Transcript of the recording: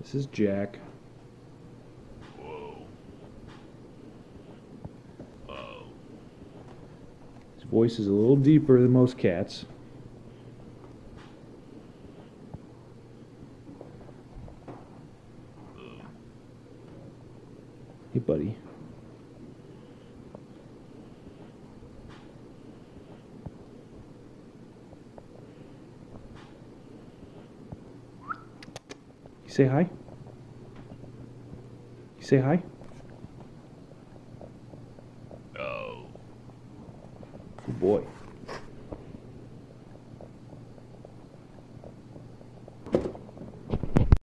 This is Jack. Whoa. Oh. His voice is a little deeper than most cats. Hey, buddy. You say hi? You say hi? Oh. Good boy.